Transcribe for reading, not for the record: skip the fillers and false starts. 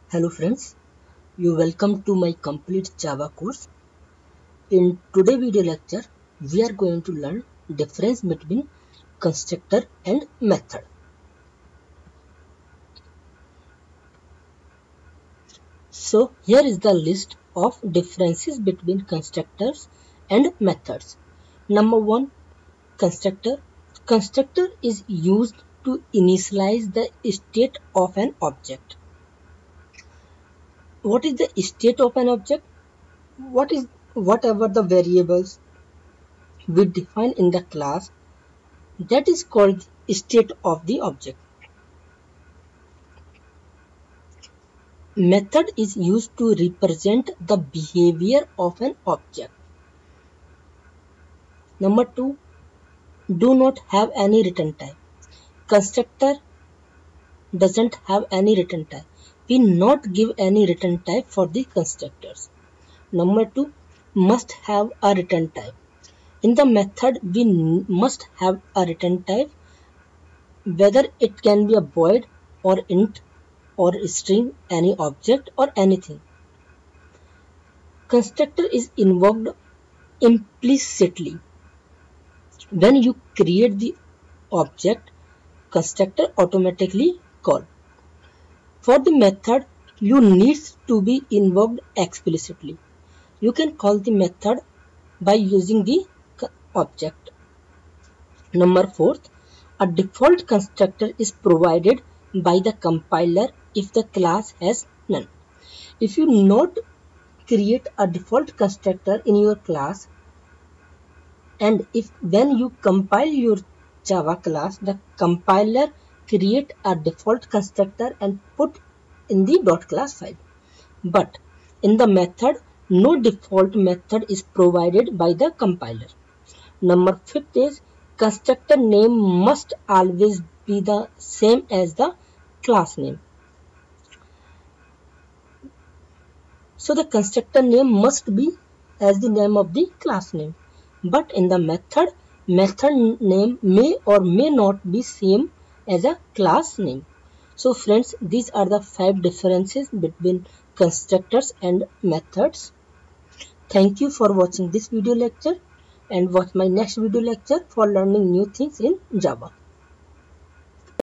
Hello friends, you welcome to my complete Java course. In today's video lecture, we are going to learn difference between constructor and method. So here is the list of differences between constructors and methods. Number 1, constructor. Constructor is used to initialize the state of an object. What is the state of an object? Whatever the variables we define in the class, that is called state of the object. Method is used to represent the behavior of an object. Number 2, do not have any return type. Constructor doesn't have any return type. We not give any return type for the constructors. Number 2, must have a return type. In the method, we must have a return type, whether it can be a void or int or string, any object or anything. Constructor is invoked implicitly. When you create the object, constructor automatically call. For the method, you need to be invoked explicitly. You can call the method by using the object. Number 4, a default constructor is provided by the compiler if the class has none. If you not create a default constructor in your class, and if when you compile your Java class, the compiler create a default constructor and put in the .class file. But in the method, no default method is provided by the compiler. Number 5 is constructor name must always be the same as the class name. So the constructor name must be as the name of the class name. But in the method name may or may not be same as a class name. So friends, these are the 5 differences between constructors and methods. Thank you for watching this video lecture and watch my next video lecture for learning new things in Java.